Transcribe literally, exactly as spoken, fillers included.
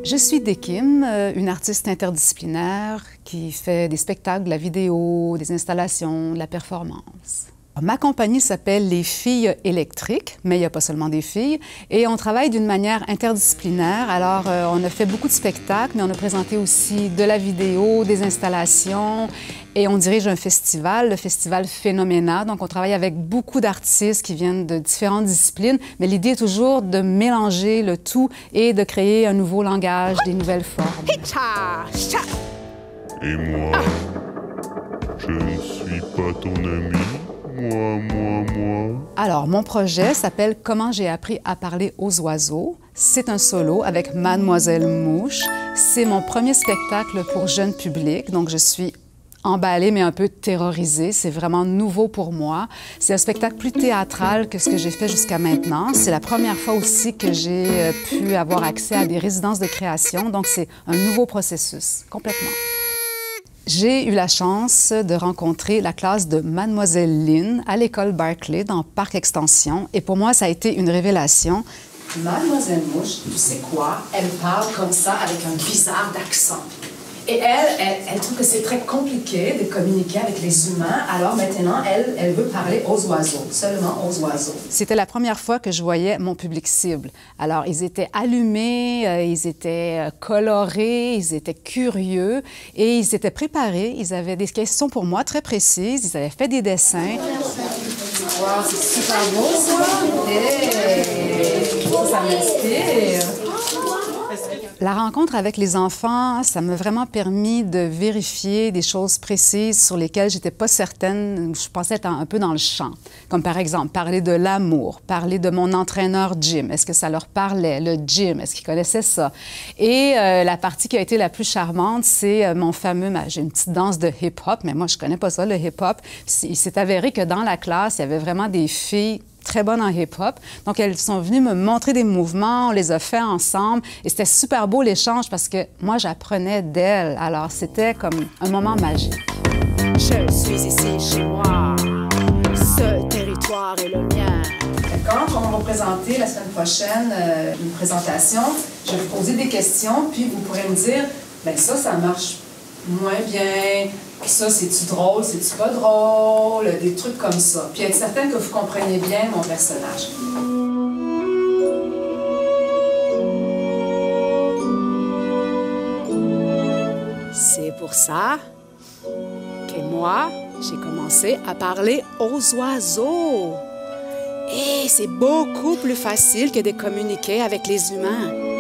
Je suis Dé Kim, une artiste interdisciplinaire qui fait des spectacles, de la vidéo, des installations, de la performance. Ma compagnie s'appelle Les Filles électriques, mais il n'y a pas seulement des filles, et on travaille d'une manière interdisciplinaire. Alors, euh, on a fait beaucoup de spectacles, mais on a présenté aussi de la vidéo, des installations, et on dirige un festival, le festival Phénoména. Donc, on travaille avec beaucoup d'artistes qui viennent de différentes disciplines, mais l'idée est toujours de mélanger le tout et de créer un nouveau langage, des nouvelles formes. Et moi, je ne suis pas ton ami. Moi, moi, moi. Alors, mon projet s'appelle « Comment j'ai appris à parler aux oiseaux ». C'est un solo avec Mademoiselle Mouche. C'est mon premier spectacle pour jeune public, donc je suis emballée mais un peu terrorisée. C'est vraiment nouveau pour moi. C'est un spectacle plus théâtral que ce que j'ai fait jusqu'à maintenant. C'est la première fois aussi que j'ai pu avoir accès à des résidences de création, donc c'est un nouveau processus, complètement. J'ai eu la chance de rencontrer la classe de Mademoiselle Lynn à l'école Barclay dans Parc Extension. Et pour moi, ça a été une révélation. Mademoiselle Mouche, tu sais quoi? Elle parle comme ça avec un bizarre d'accent. Et elle, elle, elle trouve que c'est très compliqué de communiquer avec les humains. Alors maintenant, elle, elle veut parler aux oiseaux, seulement aux oiseaux. C'était la première fois que je voyais mon public cible. Alors, ils étaient allumés, euh, ils étaient euh, colorés, ils étaient curieux et ils étaient préparés. Ils avaient des questions pour moi très précises. Ils avaient fait des dessins. Wow, c'est super beau, ça! Hey! Ça m'inspire! La rencontre avec les enfants, ça m'a vraiment permis de vérifier des choses précises sur lesquelles j'étais pas certaine, je pensais être un peu dans le champ. Comme par exemple, parler de l'amour, parler de mon entraîneur Jim. Est-ce que ça leur parlait, le Jim? Est-ce qu'ils connaissaient ça? Et euh, la partie qui a été la plus charmante, c'est euh, mon fameux... J'ai une petite danse de hip-hop, mais moi, je connais pas ça, le hip-hop. Il s'est avéré que dans la classe, il y avait vraiment des filles très bonnes en hip-hop. Donc, elles sont venues me montrer des mouvements, on les a fait ensemble. Et c'était super beau l'échange parce que moi, j'apprenais d'elles. Alors, c'était comme un moment magique. Je suis ici chez moi. Ce territoire est le mien. Quand on va présenter la semaine prochaine euh, une présentation, je vais vous poser des questions, puis vous pourrez me dire, bien ça, ça marche moins bien. Ça, c'est-tu drôle, c'est-tu pas drôle, des trucs comme ça. Puis être certaine que vous compreniez bien mon personnage. C'est pour ça que moi, j'ai commencé à parler aux oiseaux. Et c'est beaucoup plus facile que de communiquer avec les humains.